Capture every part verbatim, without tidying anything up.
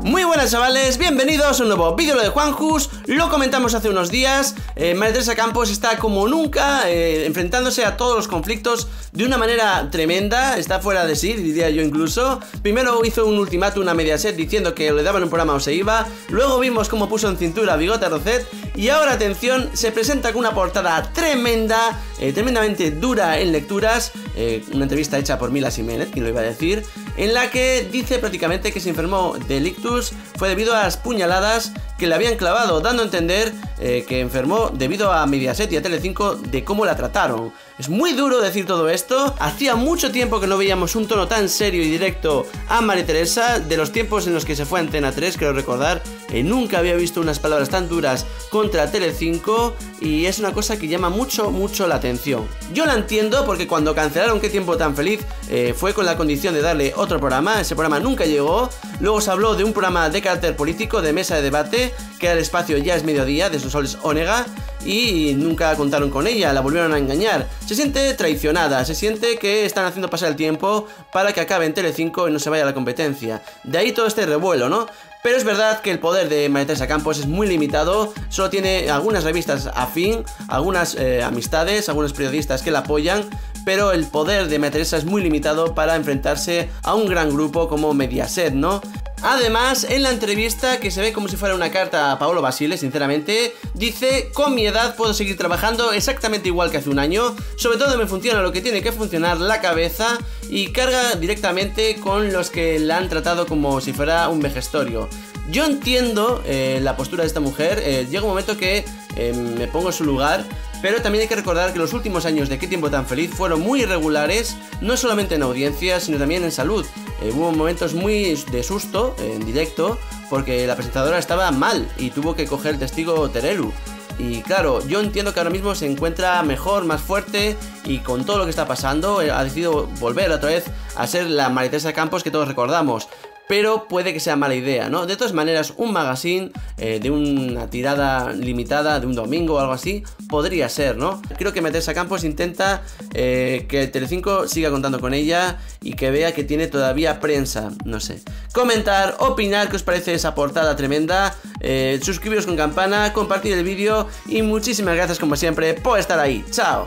Muy buenas chavales, bienvenidos a un nuevo vídeo de Juanjus. Lo comentamos hace unos días. eh, María Teresa Campos está como nunca eh, enfrentándose a todos los conflictos de una manera tremenda. Está fuera de sí, diría yo incluso. Primero hizo un ultimátum a Mediaset diciendo que le daban un programa o se iba. Luego vimos cómo puso en cintura a Bigote Roset. Y ahora, atención, se presenta con una portada tremenda, eh, tremendamente dura en lecturas. eh, Una entrevista hecha por Mila Jiménez, quien lo iba a decir, en la que dice prácticamente que se enfermó de ictus fue debido a las puñaladas que le habían clavado, dando a entender eh, que enfermó debido a Mediaset y a Telecinco de cómo la trataron. Es muy duro decir todo esto. Hacía mucho tiempo que no veíamos un tono tan serio y directo a María Teresa. De los tiempos en los que se fue a Antena tres, creo recordar, eh, nunca había visto unas palabras tan duras contra Telecinco, y es una cosa que llama mucho, mucho la atención. Yo la entiendo porque cuando cancelaron Qué tiempo tan feliz eh, fue con la condición de darle otro programa. Ese programa nunca llegó. Luego se habló de un programa de carácter político, de mesa de debate, que era el espacio Ya es Mediodía, de Sonsoles Onega, y nunca contaron con ella, la volvieron a engañar. Se siente traicionada, se siente que están haciendo pasar el tiempo para que acabe en Telecinco y no se vaya a la competencia. De ahí todo este revuelo, ¿no? Pero es verdad que el poder de María Teresa Campos es muy limitado. Solo tiene algunas revistas afín, algunas eh, amistades, algunos periodistas que la apoyan, pero el poder de María Teresa es muy limitado para enfrentarse a un gran grupo como Mediaset, ¿no? Además, en la entrevista, que se ve como si fuera una carta a Paolo Basile, sinceramente, dice: con mi edad puedo seguir trabajando exactamente igual que hace un año, sobre todo me funciona lo que tiene que funcionar, la cabeza, y carga directamente con los que la han tratado como si fuera un vejestorio. Yo entiendo eh, la postura de esta mujer. eh, llega un momento que eh, me pongo en su lugar, pero también hay que recordar que los últimos años de Qué tiempo tan feliz fueron muy irregulares, no solamente en audiencia, sino también en salud. Eh, hubo momentos muy de susto eh, en directo, porque la presentadora estaba mal y tuvo que coger el testigo Terelu. Y claro, yo entiendo que ahora mismo se encuentra mejor, más fuerte, y con todo lo que está pasando eh, ha decidido volver otra vez a ser la María Teresa Campos que todos recordamos. Pero puede que sea mala idea, ¿no? De todas maneras, un magazine eh, de una tirada limitada, de un domingo o algo así, podría ser, ¿no? Creo que María Teresa Campos intenta eh, que Telecinco siga contando con ella y que vea que tiene todavía prensa, no sé. Comentar, opinar qué os parece esa portada tremenda, eh, suscribiros con campana, compartir el vídeo y muchísimas gracias como siempre por estar ahí. ¡Chao!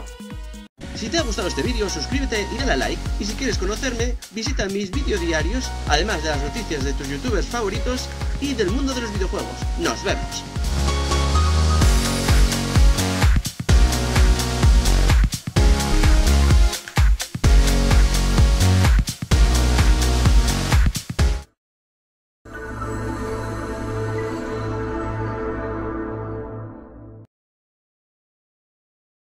Si te ha gustado este vídeo, suscríbete y dale a like. Y si quieres conocerme, visita mis vídeos diarios, además de las noticias de tus youtubers favoritos y del mundo de los videojuegos. ¡Nos vemos!